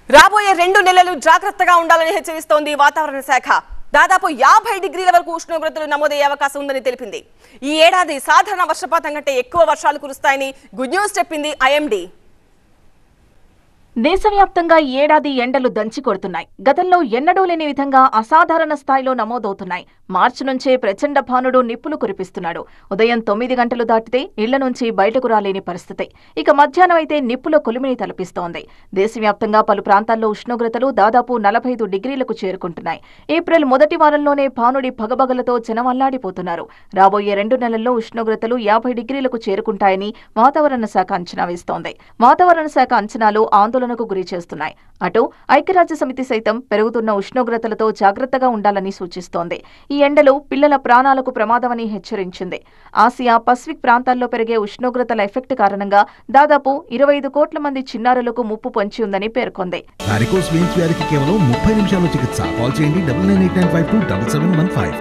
రాబోయే 2 నెలలు జాగ్రత్తగా ఉండాలని హెచ్చరిస్తోంది వాతావరణ శాఖ. దాదాపు 50 డిగ్రీల వరకు ఉష్ణోగ్రతలు నమోదయ్యే అవకాశం ఉందని తెలిపింది. ఈ ఏడాది సాధారణ వర్షపాతం కంటే ఎక్కువ వర్షాలు కురుస్తాయని గుడ్ న్యూస్ చెప్పింది ఐఎండీ. దేశవ్యాప్తంగా ఈ ఏడాది ఎండలు దంచి కొడుతున్నాయి. గతంలో ఎన్నడూ లేని విధంగా అసాధారణ స్థాయిలో నమోదవుతున్నాయి. మార్చి నుంచే ప్రచండ భానుడు నిప్పులు కురిపిస్తున్నాడు. ఉదయం 9 గంటలు దాటితే ఇళ్ల నుంచి బయటకు రాలేని పరిస్థితి. ఇక మధ్యాహ్నం అయితే నిప్పుల కొలిమిని తలపిస్తోంది. దేశవ్యాప్తంగా పలు ప్రాంతాల్లో ఉష్ణోగ్రతలు దాదాపు 45 డిగ్రీలకు చేరుకుంటున్నాయి. ఏప్రిల్ మొదటి వారంలోనే భానుడి భగభగలతో జనమల్లాడిపోతున్నారు. రాబోయే 2 నెలల్లో ఉష్ణోగ్రతలు 50 డిగ్రీలకు చేరుకుంటాయని వాతావరణ శాఖ అంచనా వేస్తోంది. వాతావరణ శాఖ అంచనాలు ఆందోళనకు గురి చేస్తున్నాయి. అటు ఐక్యరాజ్యసమితి సైతం పెరుగుతున్న ఉష్ణోగ్రతలతో జాగ్రత్తగా ఉండాలని సూచిస్తోంది. ఈ ఎండలు పిల్లల ప్రాణాలకు ప్రమాదమని హెచ్చరించింది. ఆసియా పసిఫిక్ ప్రాంతాల్లో పెరిగే ఉష్ణోగ్రతల ఎఫెక్ట్ కారణంగా దాదాపు 25 కోట్ల మంది చిన్నారులకు ముప్పు పొంచి ఉందని పేర్కొంది. వారికోస్ వెయిన్స్ వ్యాధికి కేవలం 30 నిమిషాల్లో చికిత్స. కాల్ చేయండి 9989527715.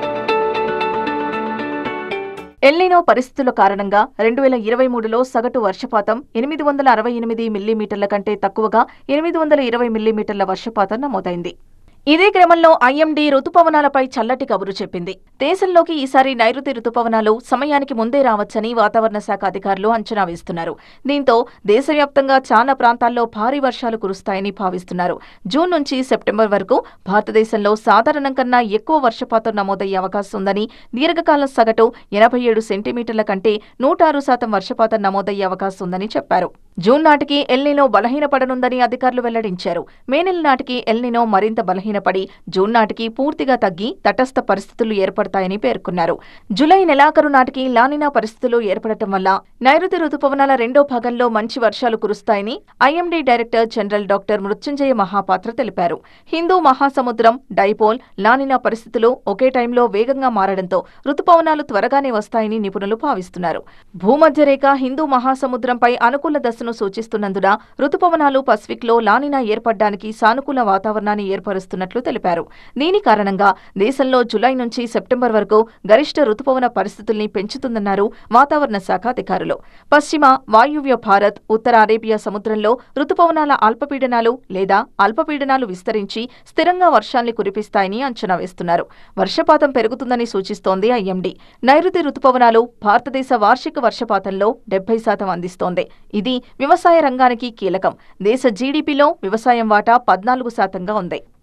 ఎల్నినో పరిస్థితుల కారణంగా 2023లో సగటు వర్షపాతం 868 మిల్లీమీటర్ల కంటే తక్కువగా 820 మిల్లీమీటర్ల వర్షపాతం నమోదైంది. ఇదే క్రమంలో ఐఎండీ రుతుపవనాలపై చల్లటి కబురు చెప్పింది. దేశంలోకి ఈసారి నైరుతి రుతుపవనాలు సమయానికి ముందే రావచ్చని వాతావరణ శాఖ అధికారులు అంచనా వేస్తున్నారు. దీంతో దేశవ్యాప్తంగా చాలా ప్రాంతాల్లో భారీ వర్షాలు కురుస్తాయని భావిస్తున్నారు. జూన్ నుంచి సెప్టెంబర్ వరకు భారతదేశంలో సాధారణం కన్నా ఎక్కువ వర్షపాతం నమోదయ్యే అవకాశం ఉందని, దీర్ఘకాల సగటు 87 సెంటీమీటర్ల కంటే 106% వర్షపాతం నమోదయ్యే అవకాశం ఉందని చెప్పారు. జూన్ నాటికి ఎల్నినో బలహీనపడనుందని అధికారులు వెల్లడించారు. మే నెల నాటికి ఎల్నినో మరింత బలహీనపడి జూన్ నాటికి పూర్తిగా తగ్గి తటస్థ పరిస్థితులు ఏర్పడతాయని పేర్కొన్నారు. జులై నెలాఖరు నాటికి లానినా పరిస్థితులు ఏర్పడటం వల్ల నైరుతి రుతుపవనాల రెండో భాగంలో మంచి వర్షాలు కురుస్తాయని IMD director general doctor Mrutyunjay Mohapatra తెలిపారు. హిందూ మహాసముద్రం, డైపోల్, లానినా పరిస్థితులు ఒకే టైంలో వేగంగా మారడంతో రుతుపవనాలు త్వరగానే వస్తాయని నిపుణులు భావిస్తున్నారు. భూమధ్యరేఖ హిందూ మహాసముద్రంపై అనుకూల దశను సూచిస్తున్నందున రుతుపవనాలు పసిఫిక్ లో లానినా ఏర్పడడానికి సానుకూల వాతావరణాన్ని ఏర్పరుస్తున్నట్లు తెలిపారు. దీని కారణంగా దేశంలో జులై నుంచి సెప్టెంబర్ వరకు గరిష్ట రుతుపవన పరిస్థితుల్ని పెంచుతుందన్నారు వాతావరణ శాఖ అధికారులు. పశ్చిమ వాయువ్య భారత్, ఉత్తర అరేబియా సముద్రంలో రుతుపవనాల అల్పపీడనాలు లేదా అల్పపీడనాలు విస్తరించి స్థిరంగా వర్షాల్ని కురిపిస్తాయని అంచనా వేస్తున్నారు. వర్షపాతం పెరుగుతుందని సూచిస్తోంది ఐఎండీ. నైరుతి రుతుపవనాలు భారతదేశ వార్షిక వర్షపాతంలో 70% అందిస్తోంది. ఇది వ్యవసాయ రంగానికి కీలకం. దేశ జీడీపీలో వ్యవసాయం వాటా 14%గా ఉంది.